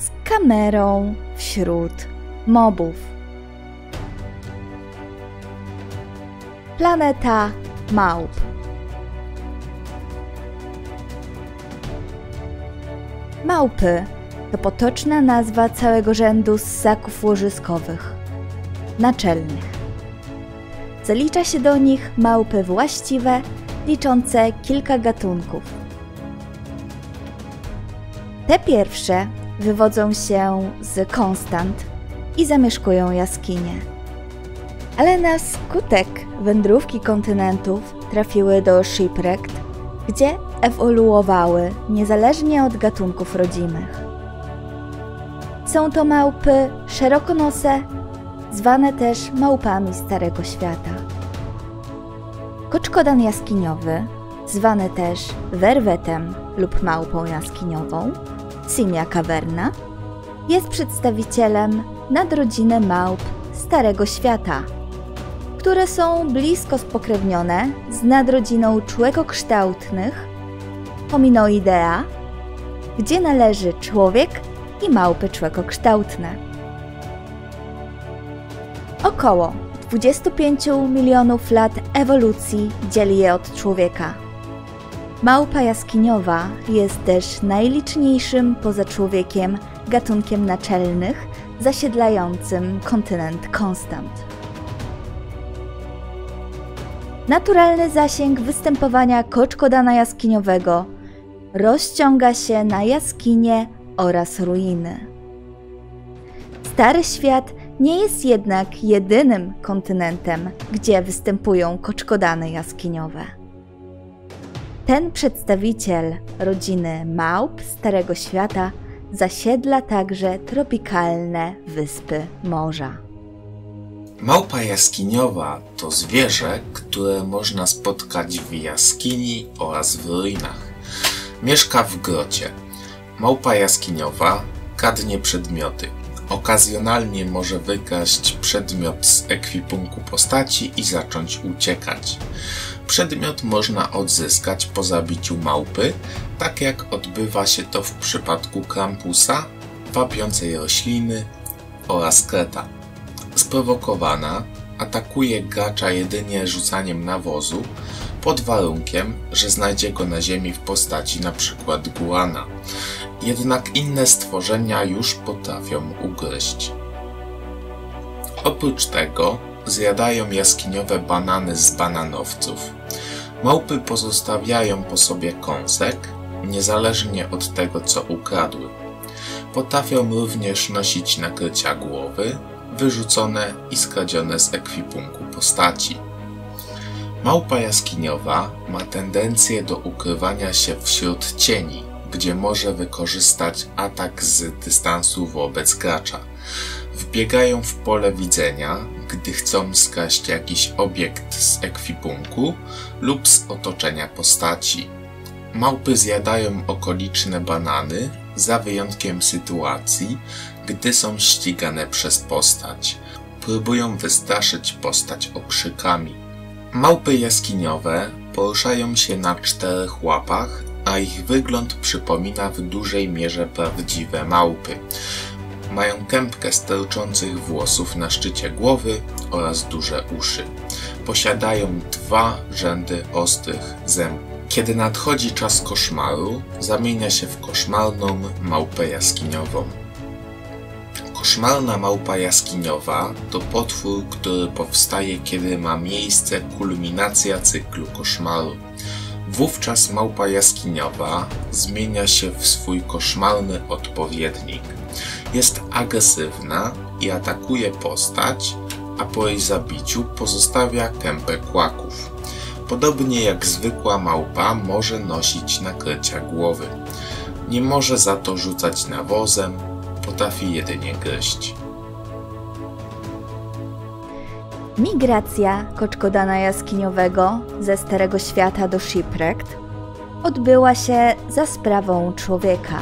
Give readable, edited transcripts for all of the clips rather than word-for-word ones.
z kamerą wśród mobów. Planeta małp. Małpy to potoczna nazwa całego rzędu ssaków łożyskowych, naczelnych. Zalicza się do nich małpy właściwe, liczące kilka gatunków. Te pierwsze wywodzą się z konstant i zamieszkują jaskinie. Ale na skutek wędrówki kontynentów trafiły do Shipwrecked, gdzie ewoluowały niezależnie od gatunków rodzimych. Są to małpy szerokonose, zwane też małpami Starego Świata. Koczkodan jaskiniowy, zwany też werwetem lub małpą jaskiniową, Simia caverna, jest przedstawicielem nadrodziny małp Starego Świata, które są blisko spokrewnione z nadrodziną człekokształtnych Hominoidea, gdzie należy człowiek i małpy człekokształtne. Około 25 milionów lat ewolucji dzieli je od człowieka. Małpa jaskiniowa jest też najliczniejszym poza człowiekiem gatunkiem naczelnych zasiedlającym kontynent Konstant. Naturalny zasięg występowania koczkodana jaskiniowego rozciąga się na jaskinie oraz ruiny. Stary Świat nie jest jednak jedynym kontynentem, gdzie występują koczkodany jaskiniowe. Ten przedstawiciel rodziny małp Starego Świata zasiedla także tropikalne wyspy morza. Małpa jaskiniowa to zwierzę, które można spotkać w jaskini oraz w ruinach. Mieszka w grocie. Małpa jaskiniowa kradnie przedmioty. Okazjonalnie może wykraść przedmiot z ekwipunku postaci i zacząć uciekać. Przedmiot można odzyskać po zabiciu małpy, tak jak odbywa się to w przypadku Krampusa, wapiącej rośliny oraz kreta. Sprowokowana atakuje gracza jedynie rzucaniem nawozu, pod warunkiem, że znajdzie go na ziemi w postaci np. guana. Jednak inne stworzenia już potrafią ugryźć. Oprócz tego zjadają jaskiniowe banany z bananowców. Małpy pozostawiają po sobie kąsek, niezależnie od tego, co ukradły. Potrafią również nosić nakrycia głowy, wyrzucone i skradzione z ekwipunku postaci. Małpa jaskiniowa ma tendencję do ukrywania się wśród cieni, gdzie może wykorzystać atak z dystansu wobec gracza. Wbiegają w pole widzenia, gdy chcą skraść jakiś obiekt z ekwipunku lub z otoczenia postaci. Małpy zjadają okoliczne banany, za wyjątkiem sytuacji, gdy są ścigane przez postać. Próbują wystraszyć postać okrzykami. Małpy jaskiniowe poruszają się na 4 łapach, a ich wygląd przypomina w dużej mierze prawdziwe małpy. Mają kępkę sterczących włosów na szczycie głowy oraz duże uszy. Posiadają 2 rzędy ostrych zębów. Kiedy nadchodzi czas koszmaru, zamienia się w koszmarną małpę jaskiniową. Koszmarna małpa jaskiniowa to potwór, który powstaje, kiedy ma miejsce kulminacja cyklu koszmaru. Wówczas małpa jaskiniowa zmienia się w swój koszmarny odpowiednik. Jest agresywna i atakuje postać, a po jej zabiciu pozostawia kępę kłaków. Podobnie jak zwykła małpa może nosić nakrycia głowy. Nie może za to rzucać nawozem, potrafi jedynie gryźć. Migracja koczkodana jaskiniowego ze Starego Świata do Shipwrecked odbyła się za sprawą człowieka.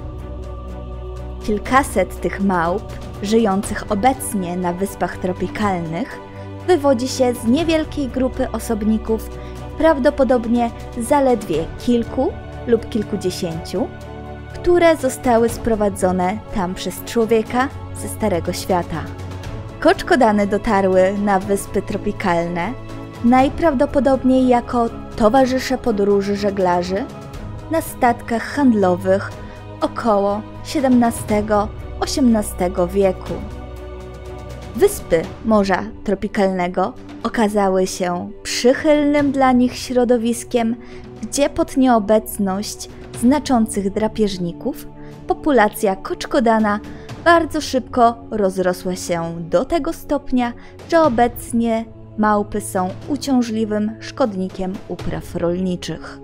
Kilkaset tych małp, żyjących obecnie na wyspach tropikalnych, wywodzi się z niewielkiej grupy osobników, prawdopodobnie zaledwie kilku lub kilkudziesięciu, które zostały sprowadzone tam przez człowieka ze Starego Świata. Koczkodany dotarły na wyspy tropikalne, najprawdopodobniej jako towarzysze podróży żeglarzy na statkach handlowych około XVII-XVIII wieku. Wyspy Morza Tropikalnego okazały się przychylnym dla nich środowiskiem, gdzie pod nieobecność znaczących drapieżników populacja koczkodana bardzo szybko rozrosła się do tego stopnia, że obecnie małpy są uciążliwym szkodnikiem upraw rolniczych.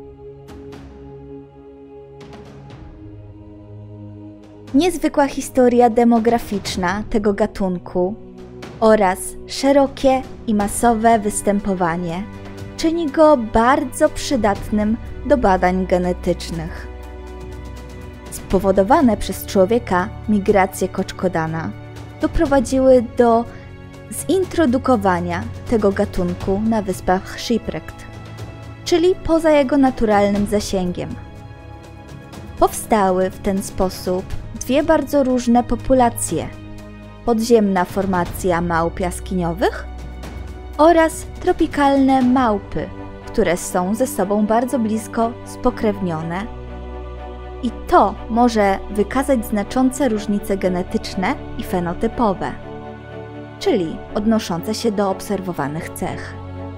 Niezwykła historia demograficzna tego gatunku oraz szerokie i masowe występowanie czyni go bardzo przydatnym do badań genetycznych. Spowodowane przez człowieka migracje koczkodana doprowadziły do zintrodukowania tego gatunku na wyspach Shipwrecked, czyli poza jego naturalnym zasięgiem. Powstały w ten sposób dwie bardzo różne populacje: podziemna formacja małp jaskiniowych oraz tropikalne małpy, które są ze sobą bardzo blisko spokrewnione. I to może wykazać znaczące różnice genetyczne i fenotypowe, czyli odnoszące się do obserwowanych cech.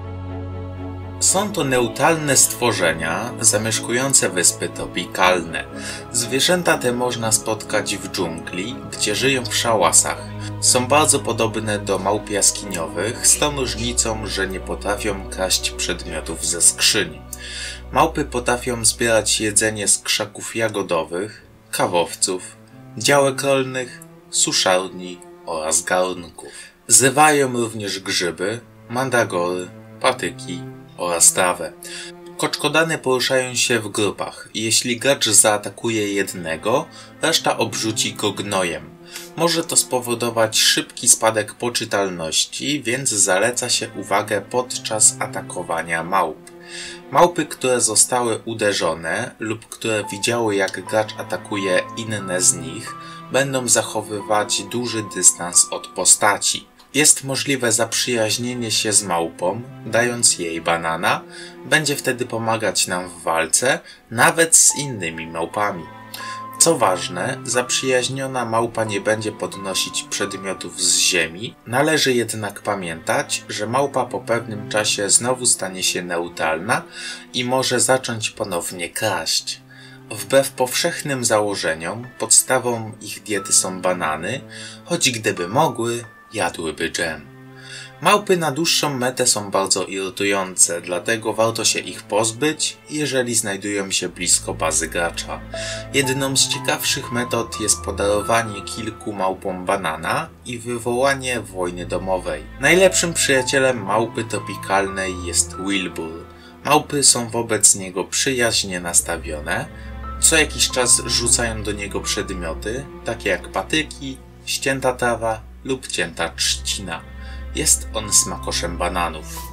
Są to neutralne stworzenia zamieszkujące wyspy tropikalne. Zwierzęta te można spotkać w dżungli, gdzie żyją w szałasach. Są bardzo podobne do małp jaskiniowych, z tą różnicą, że nie potrafią kraść przedmiotów ze skrzyni. Małpy potrafią zbierać jedzenie z krzaków jagodowych, kawowców, działek rolnych, suszarni oraz garnków. Zrywają również grzyby, mandragory, patyki oraz trawę. Koczkodany poruszają się w grupach i jeśli gracz zaatakuje jednego, reszta obrzuci go gnojem. Może to spowodować szybki spadek poczytalności, więc zaleca się uwagę podczas atakowania małp. Małpy, które zostały uderzone lub które widziały, jak gracz atakuje inne z nich, będą zachowywać duży dystans od postaci. Jest możliwe zaprzyjaźnienie się z małpą, dając jej banana, będzie wtedy pomagać nam w walce, nawet z innymi małpami. Co ważne, zaprzyjaźniona małpa nie będzie podnosić przedmiotów z ziemi, należy jednak pamiętać, że małpa po pewnym czasie znowu stanie się neutralna i może zacząć ponownie kraść. Wbrew powszechnym założeniom, podstawą ich diety są banany, choć gdyby mogły, jadłyby dżem. Małpy na dłuższą metę są bardzo irytujące, dlatego warto się ich pozbyć, jeżeli znajdują się blisko bazy gracza. Jedną z ciekawszych metod jest podarowanie kilku małpom banana i wywołanie wojny domowej. Najlepszym przyjacielem małpy tropikalnej jest Wilbur. Małpy są wobec niego przyjaźnie nastawione, co jakiś czas rzucają do niego przedmioty, takie jak patyki, ścięta trawa lub cięta trzcina. Jest on smakoszem bananów.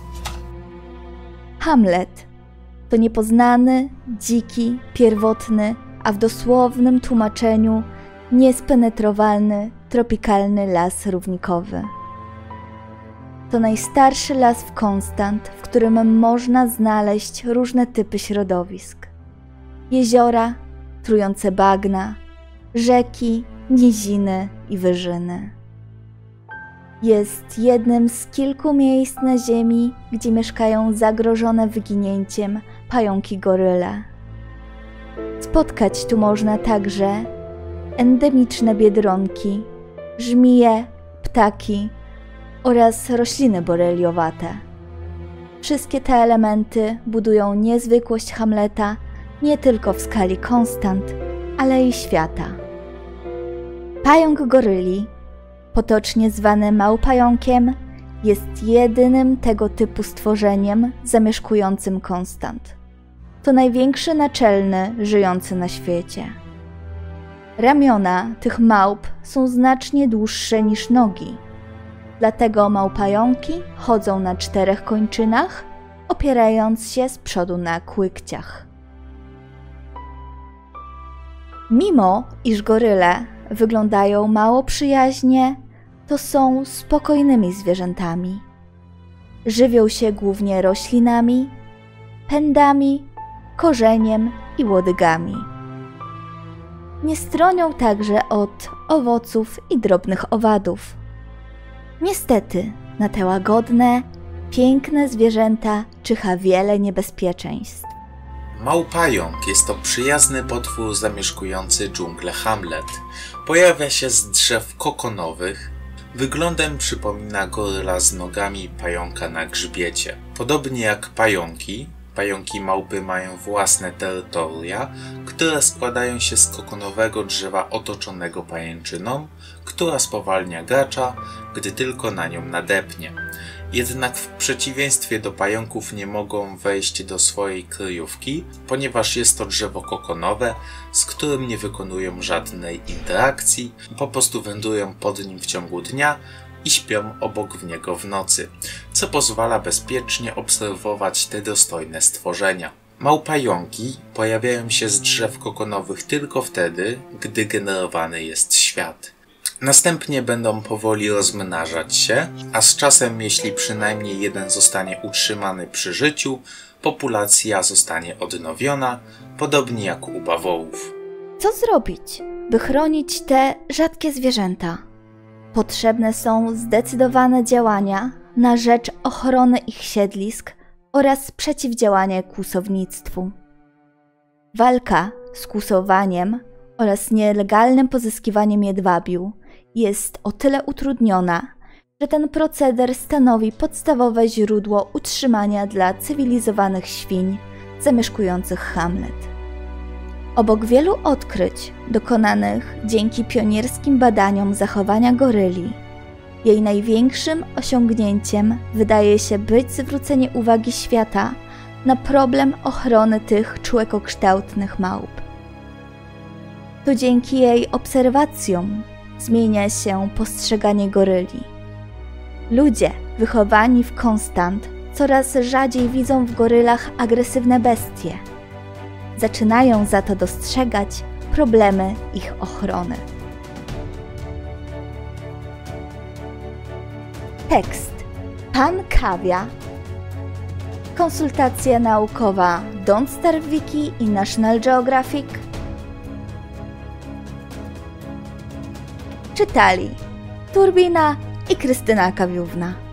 Hamlet to niepoznany, dziki, pierwotny, a w dosłownym tłumaczeniu niespenetrowalny, tropikalny las równikowy. To najstarszy las w Konstant, w którym można znaleźć różne typy środowisk. Jeziora, trujące bagna, rzeki, niziny i wyżyny. Jest jednym z kilku miejsc na Ziemi, gdzie mieszkają zagrożone wyginięciem pająki goryle. Spotkać tu można także endemiczne biedronki, żmije, ptaki oraz rośliny boreliowate. Wszystkie te elementy budują niezwykłość Hamleta nie tylko w skali Konstant, ale i świata. Pająk goryli, potocznie zwany małpająkiem, jest jedynym tego typu stworzeniem zamieszkującym Konstant. To największy naczelny żyjący na świecie. Ramiona tych małp są znacznie dłuższe niż nogi, dlatego małpająki chodzą na 4 kończynach, opierając się z przodu na kłykciach. Mimo iż goryle wyglądają mało przyjaźnie, to są spokojnymi zwierzętami. Żywią się głównie roślinami, pędami, korzeniem i łodygami. Nie stronią także od owoców i drobnych owadów. Niestety, na te łagodne, piękne zwierzęta czyha wiele niebezpieczeństw. Małpająk jest to przyjazny potwór zamieszkujący dżunglę Hamlet. Pojawia się z drzew kokonowych. Wyglądem przypomina goryla z nogami pająka na grzbiecie. Podobnie jak pająki, pająki małpy mają własne terytoria, które składają się z kokonowego drzewa otoczonego pajęczyną, która spowalnia gracza, gdy tylko na nią nadepnie. Jednak w przeciwieństwie do pająków nie mogą wejść do swojej kryjówki, ponieważ jest to drzewo kokonowe, z którym nie wykonują żadnej interakcji, po prostu wędrują pod nim w ciągu dnia i śpią obok w niego w nocy, co pozwala bezpiecznie obserwować te dostojne stworzenia. Małpająki pojawiają się z drzew kokonowych tylko wtedy, gdy generowany jest świat. Następnie będą powoli rozmnażać się, a z czasem, jeśli przynajmniej jeden zostanie utrzymany przy życiu, populacja zostanie odnowiona, podobnie jak u bawołów. Co zrobić, by chronić te rzadkie zwierzęta? Potrzebne są zdecydowane działania na rzecz ochrony ich siedlisk oraz przeciwdziałanie kłusownictwu. Walka z kłusowaniem oraz nielegalnym pozyskiwaniem jedwabiu jest o tyle utrudniona, że ten proceder stanowi podstawowe źródło utrzymania dla cywilizowanych świń zamieszkujących Hamlet. Obok wielu odkryć dokonanych dzięki pionierskim badaniom zachowania goryli, jej największym osiągnięciem wydaje się być zwrócenie uwagi świata na problem ochrony tych człekokształtnych małp. To dzięki jej obserwacjom zmienia się postrzeganie goryli. Ludzie wychowani w Konstant coraz rzadziej widzą w gorylach agresywne bestie. Zaczynają za to dostrzegać problemy ich ochrony. Tekst Pan Kawia. Konsultacja naukowa Don't Starve Wiki i National Geographic. Czytali Turbina i Krystyna Kawiówna.